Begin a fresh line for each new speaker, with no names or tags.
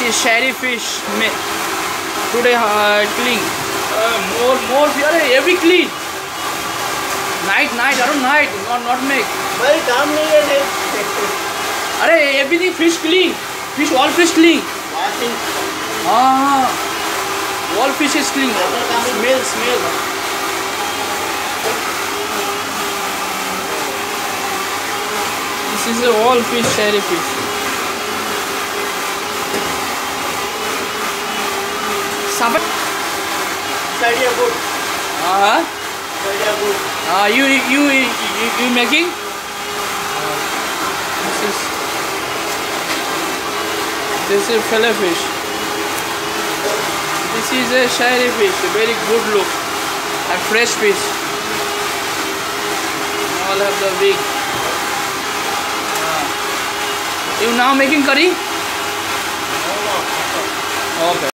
is shady fish. Today clean. More fish. Every clean. Night, around night. Not make.
भाई काम नहीं है ये.
अरे everything fish clean. All fish clean.
Washing.
All fish is clean. Smell. This is all fish, shady fish. Sabat.
Study good. Study good.
You making? This is fillet fish. This is a shady fish, a very good look and fresh fish. All have the wing. You now making curry?
No.
Okay.